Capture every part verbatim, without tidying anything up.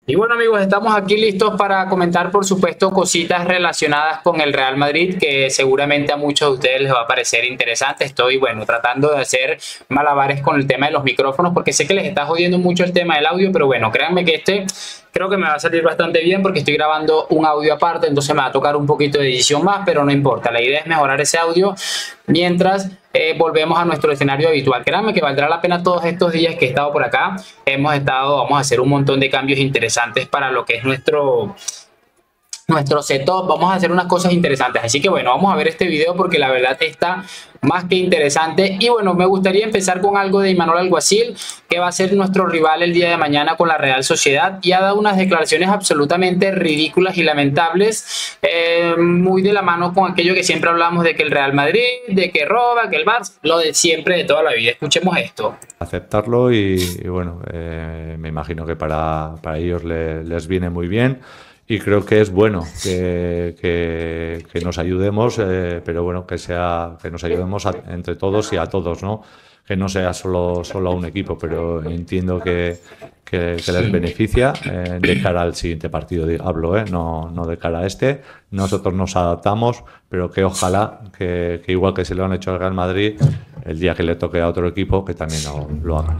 Y bueno amigos, estamos aquí listos para comentar por supuesto cositas relacionadas con el Real Madrid que seguramente a muchos de ustedes les va a parecer interesante. Estoy bueno tratando de hacer malabares con el tema de los micrófonos porque sé que les está jodiendo mucho el tema del audio, pero bueno, créanme que este creo que me va a salir bastante bien porque estoy grabando un audio aparte, entonces me va a tocar un poquito de edición más, pero no importa, la idea es mejorar ese audio mientras eh, volvemos a nuestro escenario habitual. Créanme que valdrá la pena todos estos días que he estado por acá. Hemos estado, vamos a hacer un montón de cambios interesantes para lo que es nuestro nuestro setup, vamos a hacer unas cosas interesantes, así que bueno, vamos a ver este video porque la verdad está más que interesante. Y bueno, me gustaría empezar con algo de Imanol Alguacil, que va a ser nuestro rival el día de mañana con la Real Sociedad, y ha dado unas declaraciones absolutamente ridículas y lamentables, eh, muy de la mano con aquello que siempre hablamos de que el Real Madrid, de que roba, que el Barça, lo de siempre, de toda la vida. Escuchemos esto. Aceptarlo y, y bueno, eh, me imagino que para, para ellos le, les viene muy bien. Y creo que es bueno que, que, que nos ayudemos, eh, pero bueno, que sea que nos ayudemos a, entre todos y a todos, ¿no? Que no sea solo, solo a un equipo, pero entiendo que, que, que les beneficia eh, de cara al siguiente partido, hablo, ¿eh? no, no de cara a este. Nosotros nos adaptamos, pero que ojalá que, que igual que se lo han hecho al Real Madrid, el día que le toque a otro equipo, que también lo, lo hagan.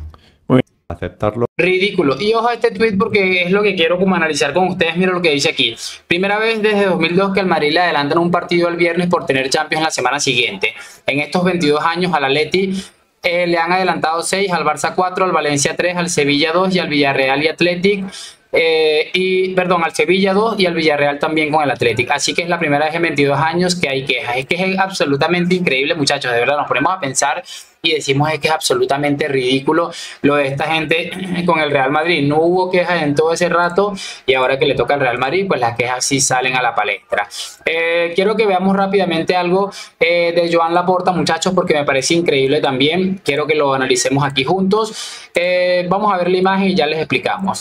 Aceptarlo. Ridículo. Y ojo a este tweet porque es lo que quiero como analizar con ustedes. Mira lo que dice aquí. Primera vez desde dos mil dos que al Madrid le adelantan un partido el viernes por tener Champions la semana siguiente. En estos veintidós años al Atleti eh, le han adelantado seis, al Barça cuatro, al Valencia tres, al Sevilla dos y al Villarreal y Athletic. Eh, y perdón, al Sevilla dos y al Villarreal también con el Athletic. Así que es la primera vez en veintidós años que hay quejas. Es que es absolutamente increíble, muchachos. De verdad, nos ponemos a pensar y decimos es que es absolutamente ridículo lo de esta gente con el Real Madrid. No hubo quejas en todo ese rato y ahora que le toca al Real Madrid, pues las quejas sí salen a la palestra. Eh, quiero que veamos rápidamente algo eh, de Joan Laporta, muchachos, porque me parece increíble también. Quiero que lo analicemos aquí juntos. Eh, vamos a ver la imagen y ya les explicamos.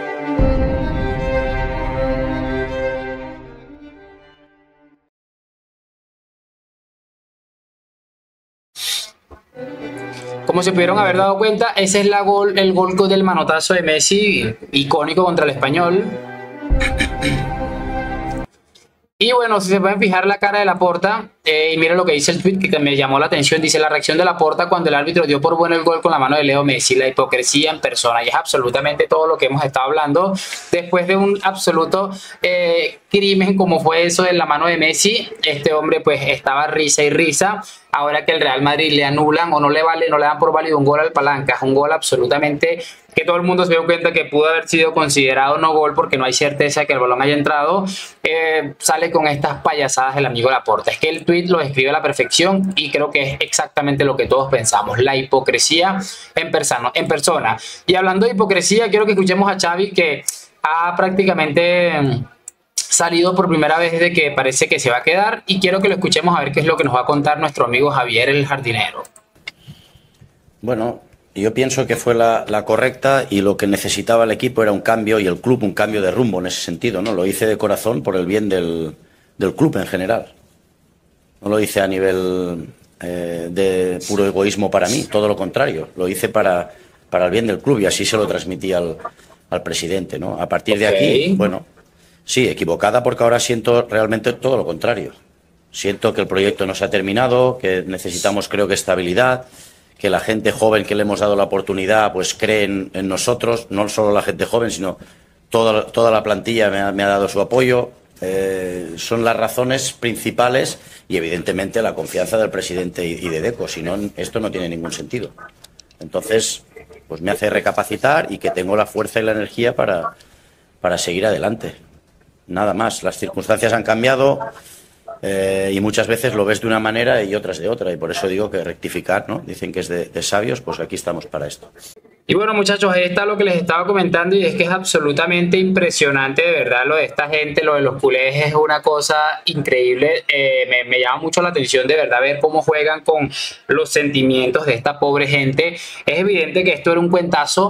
Como se pudieron haber dado cuenta, ese es la gol, el gol del manotazo de Messi, icónico contra el Español. Y bueno, si se pueden fijar la cara de Laporta, eh, y miren lo que dice el tweet que me llamó la atención, dice: la reacción de Laporta cuando el árbitro dio por bueno el gol con la mano de Leo Messi, la hipocresía en persona. Y es absolutamente todo lo que hemos estado hablando después de un absoluto eh, crimen como fue eso de la mano de Messi. Este hombre pues estaba risa y risa. Ahora que el Real Madrid le anulan o no le vale, no le dan por válido un gol al Palancas, un gol absolutamente que todo el mundo se dio cuenta que pudo haber sido considerado no gol porque no hay certeza de que el balón haya entrado, eh, sale con estas payasadas el amigo Laporta. Es que el tweet lo describe a la perfección y creo que es exactamente lo que todos pensamos, la hipocresía en persona. En persona. Y hablando de hipocresía, quiero que escuchemos a Xavi, que ha prácticamente salido por primera vez de que parece que se va a quedar, y quiero que lo escuchemos a ver qué es lo que nos va a contar nuestro amigo Javier el Jardinero. Bueno, yo pienso que fue la, la correcta, y lo que necesitaba el equipo era un cambio y el club un cambio de rumbo en ese sentido, ¿no? Lo hice de corazón por el bien del, del club en general. No lo hice a nivel eh, de puro egoísmo para mí, todo lo contrario. Lo hice para, para el bien del club y así se lo transmití al, al presidente, ¿no? A partir de aquí, bueno, sí, equivocada porque ahora siento realmente todo lo contrario. Siento que el proyecto no se ha terminado, que necesitamos, creo que, estabilidad, que la gente joven que le hemos dado la oportunidad pues cree en, en nosotros, no solo la gente joven, sino toda, toda la plantilla me ha, me ha dado su apoyo. Eh, son las razones principales y evidentemente la confianza del presidente y, y de Deco, si no, esto no tiene ningún sentido. Entonces, pues me hace recapacitar y que tengo la fuerza y la energía para, para seguir adelante. Nada más, las circunstancias han cambiado. Eh, y muchas veces lo ves de una manera y otras de otra, y por eso digo que rectificar, ¿no? Dicen que es de, de sabios, pues aquí estamos para esto. Y bueno, muchachos, ahí está lo que les estaba comentando, y es que es absolutamente impresionante, de verdad, lo de esta gente, lo de los culés es una cosa increíble. Eh, me, me llama mucho la atención, de verdad, ver cómo juegan con los sentimientos de esta pobre gente. Es evidente que esto era un cuentazo,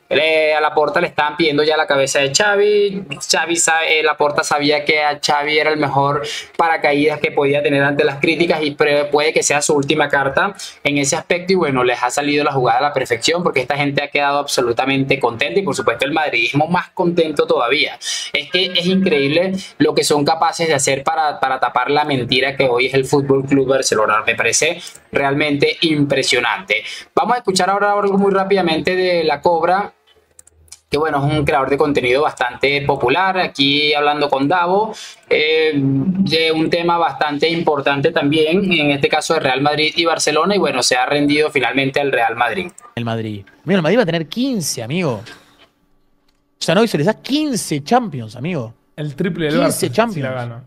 Eh, a Laporta le estaban pidiendo ya la cabeza de Xavi. Xavi sabe, eh, Laporta sabía que a Xavi era el mejor paracaídas que podía tener ante las críticas y puede que sea su última carta en ese aspecto. Y bueno, les ha salido la jugada a la perfección porque esta gente ha quedado absolutamente contenta y por supuesto el madridismo más contento todavía. Es que es increíble lo que son capaces de hacer para, para tapar la mentira que hoy es el Fútbol Club Barcelona. Me parece realmente impresionante. Vamos a escuchar ahora algo muy rápidamente de La Cobra, que bueno, es un creador de contenido bastante popular, aquí hablando con Davo, eh, de un tema bastante importante también, en este caso de Real Madrid y Barcelona, y bueno, se ha rendido finalmente al Real Madrid. El Madrid. Mira, el Madrid va a tener quince, amigo. O sea, no, se les da quince Champions, amigo. El triple del quince Barça, Champions. si la gana.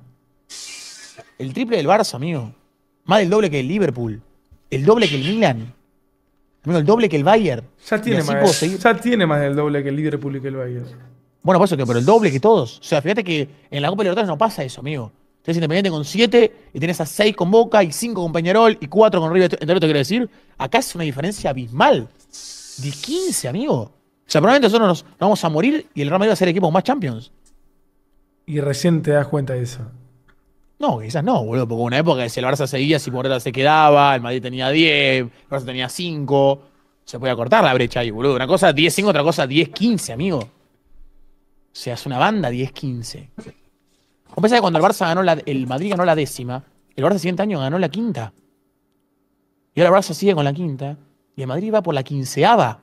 El triple del Barça, amigo. Más del doble que el Liverpool. El doble que el Milan. Amigo, el doble que el Bayern. Ya tiene, más, ya tiene más del doble que el Liverpool y que el Bayern. Bueno, por eso que, pero el doble que todos. O sea, fíjate que en la Copa Libertadores no pasa eso, amigo. Tienes Independiente con siete y tenés a seis con Boca y cinco con Peñarol y cuatro con River. ¿Entendés lo que quiero decir? Acá es una diferencia abismal. De quince, amigo. O sea, probablemente nosotros nos, nos vamos a morir y el Real Madrid va a ser el equipo con más Champions. Y recién te das cuenta de eso. No, quizás no, boludo, porque una época si el Barça seguía, si Morata se quedaba, el Madrid tenía diez, el Barça tenía cinco, se podía cortar la brecha ahí, boludo. Una cosa diez cinco, otra cosa diez quince, amigo. O sea, es una banda diez quince. ¿Cómo pensás que cuando el Barça ganó la, el Madrid ganó la décima, el Barça el siguiente año ganó la quinta? Y ahora el Barça sigue con la quinta, y el Madrid va por la quinceava.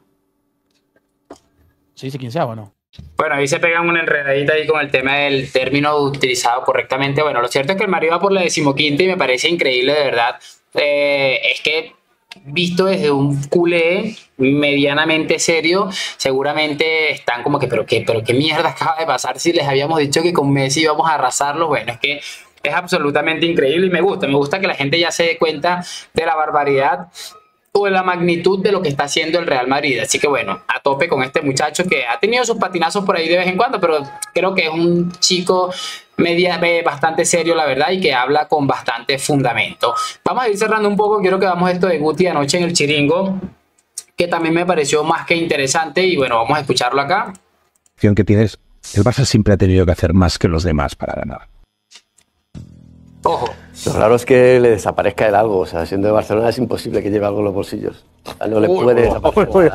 ¿Se dice quinceava o no? Bueno, ahí se pegan una enredadita ahí con el tema del término utilizado correctamente. Bueno, lo cierto es que el Madrid va por la decimoquinta y me parece increíble, de verdad. Eh, es que visto desde un culé medianamente serio, seguramente están como que, pero qué, pero qué mierda acaba de pasar si les habíamos dicho que con Messi íbamos a arrasarlo. Bueno, es que es absolutamente increíble y me gusta, me gusta que la gente ya se dé cuenta de la barbaridad o de la magnitud de lo que está haciendo el Real Madrid. Así que bueno, a tope con este muchacho que ha tenido sus patinazos por ahí de vez en cuando, pero creo que es un chico media, bastante serio, la verdad, y que habla con bastante fundamento. Vamos a ir cerrando un poco. Quiero que hagamos esto de Guti anoche en el Chiringo, que también me pareció más que interesante, y bueno, vamos a escucharlo acá. Que tienes, el Barça siempre ha tenido que hacer más que los demás para ganar. Ojo. Lo raro es que le desaparezca el algo. O sea, siendo de Barcelona es imposible que lleve algo en los bolsillos. O sea, no le puede desaparecer. Oh,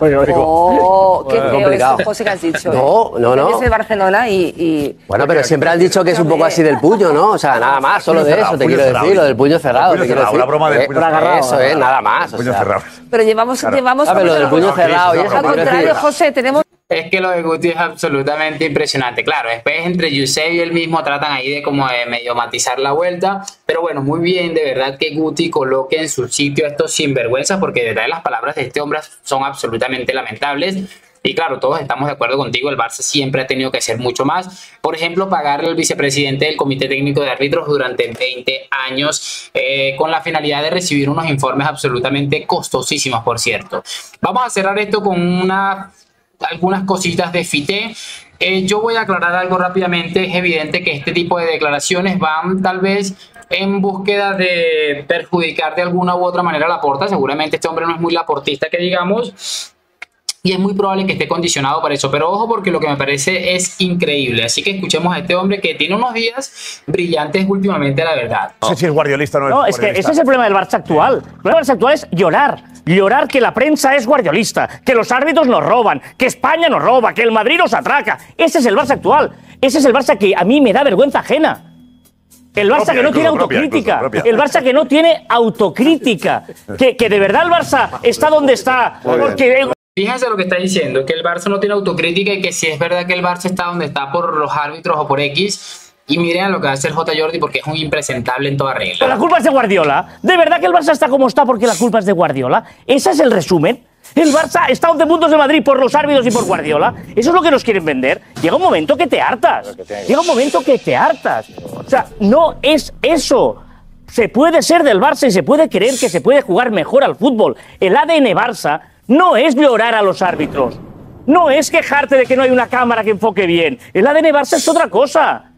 oh, qué feo esto, José, que has dicho. No, no, no. Yo soy de Barcelona y, y... Bueno, pero siempre han dicho que es un poco así del puño, ¿no? O sea, nada más, solo de eso, te quiero decir. Lo del puño cerrado, te quiero decir. La broma del puño cerrado. Eso es, nada más. Puño cerrado. Pero llevamos... llevamos ¿sabes lo del puño cerrado? Al contrario, José, tenemos... Es que lo de Guti es absolutamente impresionante. Claro, después entre Josep y él mismo tratan ahí de como de medio matizar la vuelta. Pero bueno, muy bien, de verdad que Guti coloque en su sitio a estos sinvergüenzas, porque de verdad las palabras de este hombre son absolutamente lamentables. Y claro, todos estamos de acuerdo contigo, el Barça siempre ha tenido que hacer mucho más. Por ejemplo, pagarle al vicepresidente del Comité Técnico de Árbitros durante veinte años eh, con la finalidad de recibir unos informes absolutamente costosísimos, por cierto. Vamos a cerrar esto con una... algunas cositas de Fité. Eh, yo voy a aclarar algo rápidamente. Es evidente que este tipo de declaraciones van tal vez en búsqueda de perjudicar de alguna u otra manera a Laporta. Seguramente este hombre no es muy laportista, que digamos, y es muy probable que esté condicionado para eso. Pero ojo, porque lo que me parece es increíble. Así que escuchemos a este hombre que tiene unos días brillantes últimamente, la verdad. No sé si es guardiolista o no es. No, es que ese es el problema del Barça actual. El problema del Barça actual es llorar. Llorar que la prensa es guardiolista, que los árbitros nos roban, que España nos roba, que el Madrid nos atraca. Ese es el Barça actual. Ese es el Barça que a mí me da vergüenza ajena. El Barça propia, que no tiene propia, autocrítica. Propia. El Barça que no tiene autocrítica. Que, que de verdad el Barça está donde está. Porque... Fíjense lo que está diciendo, que el Barça no tiene autocrítica y que si es verdad que el Barça está donde está por los árbitros o por X. Y miren a lo que va a hacer J. Jordi, porque es un impresentable en toda regla. La culpa es de Guardiola. ¿De verdad que el Barça está como está porque la culpa es de Guardiola? ¿Ese es el resumen? El Barça está a once puntos de Madrid por los árbitros y por Guardiola. Eso es lo que nos quieren vender. Llega un momento que te hartas. Llega un momento que te hartas. O sea, no es eso. Se puede ser del Barça y se puede creer que se puede jugar mejor al fútbol. El A D N Barça no es llorar a los árbitros. No es quejarte de que no hay una cámara que enfoque bien. El A D N Barça es otra cosa.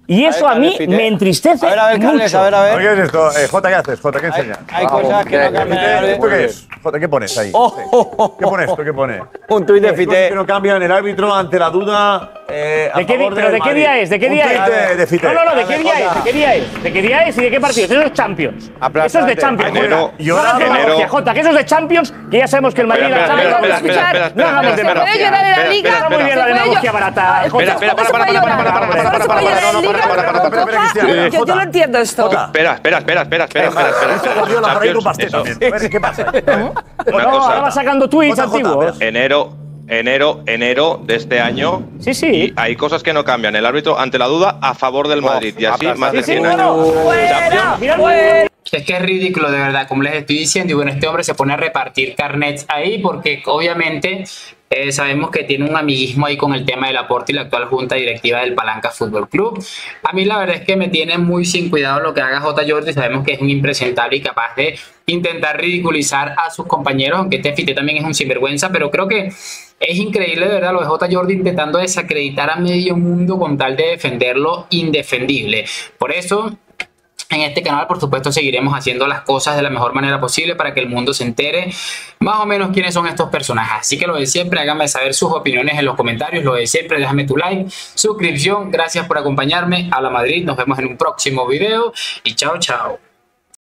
Y eso a, ver, a mí me entristece. A ver, a ver, Carles, mucho. a ver, a ver. ¿Qué es esto? Eh, Jota, ¿qué haces? Jota, ¿qué enseñas? Hay cosas que no cambian. ¿Esto qué es? Jota, ¿qué pones ahí? Oh, oh, oh, ¿Qué pone esto? ¿Qué pone? Un tuit de Cosas Fite. que no cambian el árbitro ante la duda. Eh, a ¿De qué, favor pero del ¿de qué Madrid. día es? ¿De qué Un día tuit es? de, de Fite. No, no, no, ¿de qué día es? ¿De qué día es? ¿De qué día es y de qué partidos? Eso es Champions. Eso es de Champions. Enero, No hagas demagogia, Jota, que eso es de Champions, que ya sabemos que el Madrid la Champions. No hagamos demagogia. ¿Se puede llorar en la liga? Está muy bien la demagogia barata. Espera, espera, para, para, para, para, para, para, para, para, para, para, para, yo no entiendo esto. Espera, espera, espera, espera, espera, espera, espera. ¿Qué pasa? Una No, cosa. ahora va sacando tweets antiguos. Enero, enero, enero de este año. Sí, sí. Y hay cosas que no cambian. El árbitro ante la duda a favor del Madrid. Y así más de cien años. Es que es ridículo, de verdad, como les estoy diciendo. Y bueno, este hombre se pone a repartir carnets ahí porque obviamente eh, sabemos que tiene un amiguismo ahí con el tema del aporte y la actual junta directiva del Palanca Fútbol Club. A mí la verdad es que me tiene muy sin cuidado lo que haga J. Jordi. Sabemos que es un impresentable y capaz de intentar ridiculizar a sus compañeros, aunque este Fite también es un sinvergüenza, pero creo que es increíble, de verdad, lo de J. Jordi intentando desacreditar a medio mundo con tal de defender lo indefendible. Por eso, en este canal, por supuesto, seguiremos haciendo las cosas de la mejor manera posible para que el mundo se entere más o menos quiénes son estos personajes. Así que lo de siempre, háganme saber sus opiniones en los comentarios. Lo de siempre, déjame tu like, suscripción. Gracias por acompañarme. A la Madrid, nos vemos en un próximo video y chao, chao.